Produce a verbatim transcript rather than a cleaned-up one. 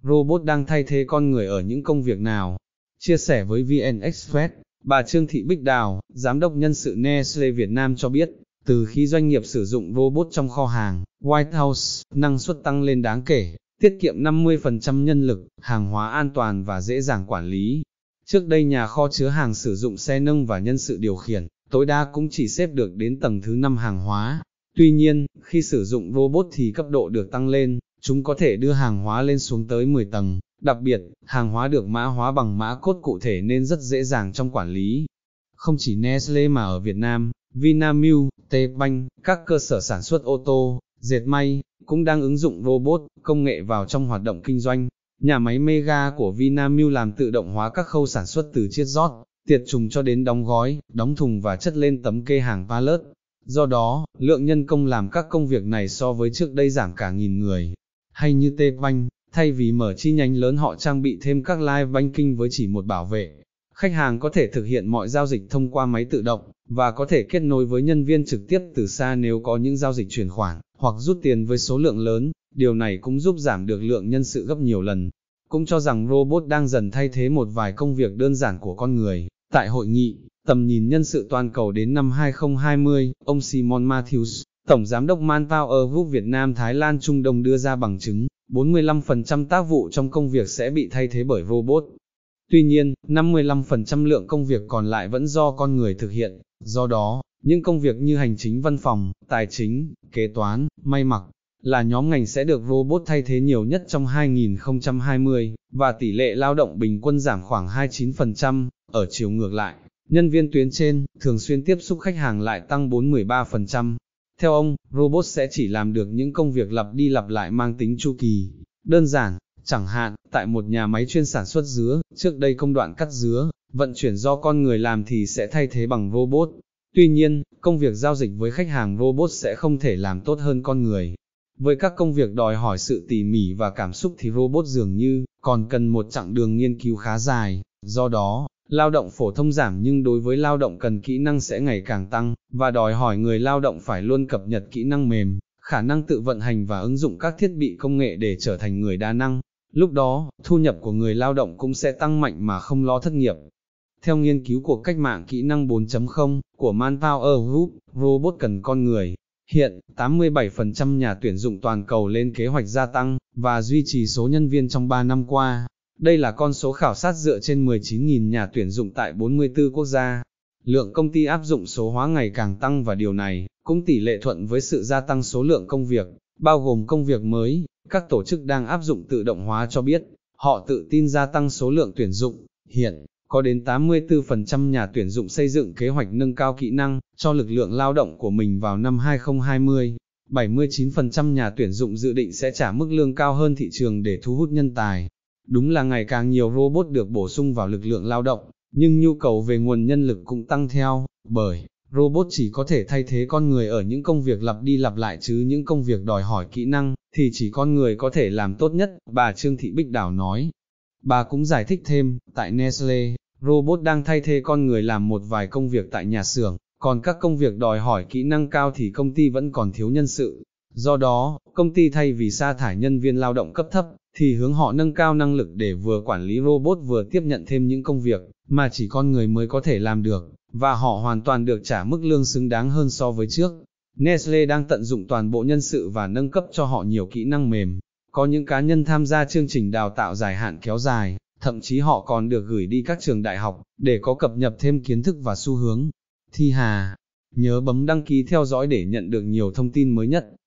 robot đang thay thế con người ở những công việc nào? Chia sẻ với vê en Express, bà Trương Thị Bích Đào, Giám đốc nhân sự Nestlé Việt Nam cho biết, từ khi doanh nghiệp sử dụng robot trong kho hàng, White House, năng suất tăng lên đáng kể, tiết kiệm năm mươi phần trăm nhân lực, hàng hóa an toàn và dễ dàng quản lý. Trước đây nhà kho chứa hàng sử dụng xe nâng và nhân sự điều khiển, tối đa cũng chỉ xếp được đến tầng thứ năm hàng hóa. Tuy nhiên, khi sử dụng robot thì cấp độ được tăng lên, chúng có thể đưa hàng hóa lên xuống tới mười tầng. Đặc biệt, hàng hóa được mã hóa bằng mã code cụ thể nên rất dễ dàng trong quản lý. Không chỉ Nestlé mà ở Việt Nam, Vinamilk, T-Bank, các cơ sở sản xuất ô tô, dệt may, cũng đang ứng dụng robot, công nghệ vào trong hoạt động kinh doanh. Nhà máy Mega của Vinamilk làm tự động hóa các khâu sản xuất từ chiết rót, tiệt trùng cho đến đóng gói, đóng thùng và chất lên tấm kê hàng pallet. Do đó, lượng nhân công làm các công việc này so với trước đây giảm cả nghìn người. Hay như T-Bank, thay vì mở chi nhánh lớn họ trang bị thêm các live banking với chỉ một bảo vệ. Khách hàng có thể thực hiện mọi giao dịch thông qua máy tự động, và có thể kết nối với nhân viên trực tiếp từ xa nếu có những giao dịch chuyển khoản, hoặc rút tiền với số lượng lớn. Điều này cũng giúp giảm được lượng nhân sự gấp nhiều lần. Cũng cho rằng robot đang dần thay thế một vài công việc đơn giản của con người. Tại hội nghị, tầm nhìn nhân sự toàn cầu đến năm hai không hai không, ông Simon Matthews, Tổng Giám đốc Manpower Group Việt Nam Thái Lan Trung Đông đưa ra bằng chứng, bốn mươi lăm phần trăm tác vụ trong công việc sẽ bị thay thế bởi robot. Tuy nhiên, năm mươi lăm phần trăm lượng công việc còn lại vẫn do con người thực hiện. Do đó, những công việc như hành chính văn phòng, tài chính, kế toán, may mặc, là nhóm ngành sẽ được robot thay thế nhiều nhất trong hai nghìn không trăm hai mươi, và tỷ lệ lao động bình quân giảm khoảng hai mươi chín phần trăm. Ở chiều ngược lại, nhân viên tuyến trên, thường xuyên tiếp xúc khách hàng lại tăng bốn mươi ba phần trăm. Theo ông, robot sẽ chỉ làm được những công việc lặp đi lặp lại mang tính chu kỳ. Đơn giản, chẳng hạn, tại một nhà máy chuyên sản xuất dứa, trước đây công đoạn cắt dứa, vận chuyển do con người làm thì sẽ thay thế bằng robot. Tuy nhiên, công việc giao dịch với khách hàng robot sẽ không thể làm tốt hơn con người. Với các công việc đòi hỏi sự tỉ mỉ và cảm xúc thì robot dường như còn cần một chặng đường nghiên cứu khá dài. Do đó, lao động phổ thông giảm nhưng đối với lao động cần kỹ năng sẽ ngày càng tăng, và đòi hỏi người lao động phải luôn cập nhật kỹ năng mềm, khả năng tự vận hành và ứng dụng các thiết bị công nghệ để trở thành người đa năng. Lúc đó, thu nhập của người lao động cũng sẽ tăng mạnh mà không lo thất nghiệp. Theo nghiên cứu của cách mạng kỹ năng bốn chấm không của Manpower Group, robot cần con người. Hiện, tám mươi bảy phần trăm nhà tuyển dụng toàn cầu lên kế hoạch gia tăng và duy trì số nhân viên trong ba năm qua. Đây là con số khảo sát dựa trên mười chín nghìn nhà tuyển dụng tại bốn mươi tư quốc gia. Lượng công ty áp dụng số hóa ngày càng tăng và điều này cũng tỷ lệ thuận với sự gia tăng số lượng công việc, bao gồm công việc mới. Các tổ chức đang áp dụng tự động hóa cho biết, họ tự tin gia tăng số lượng tuyển dụng. Hiện, có đến tám mươi tư phần trăm nhà tuyển dụng xây dựng kế hoạch nâng cao kỹ năng cho lực lượng lao động của mình vào năm hai không hai không. bảy mươi chín phần trăm nhà tuyển dụng dự định sẽ trả mức lương cao hơn thị trường để thu hút nhân tài. Đúng là ngày càng nhiều robot được bổ sung vào lực lượng lao động, nhưng nhu cầu về nguồn nhân lực cũng tăng theo, bởi robot chỉ có thể thay thế con người ở những công việc lặp đi lặp lại chứ những công việc đòi hỏi kỹ năng, thì chỉ con người có thể làm tốt nhất, bà Trương Thị Bích Đào nói. Bà cũng giải thích thêm, tại Nestlé, robot đang thay thế con người làm một vài công việc tại nhà xưởng, còn các công việc đòi hỏi kỹ năng cao thì công ty vẫn còn thiếu nhân sự. Do đó, công ty thay vì sa thải nhân viên lao động cấp thấp, thì hướng họ nâng cao năng lực để vừa quản lý robot vừa tiếp nhận thêm những công việc mà chỉ con người mới có thể làm được, và họ hoàn toàn được trả mức lương xứng đáng hơn so với trước. Nestlé đang tận dụng toàn bộ nhân sự và nâng cấp cho họ nhiều kỹ năng mềm. Có những cá nhân tham gia chương trình đào tạo dài hạn kéo dài, thậm chí họ còn được gửi đi các trường đại học, để có cập nhật thêm kiến thức và xu hướng. Thi Hà, nhớ bấm đăng ký theo dõi để nhận được nhiều thông tin mới nhất.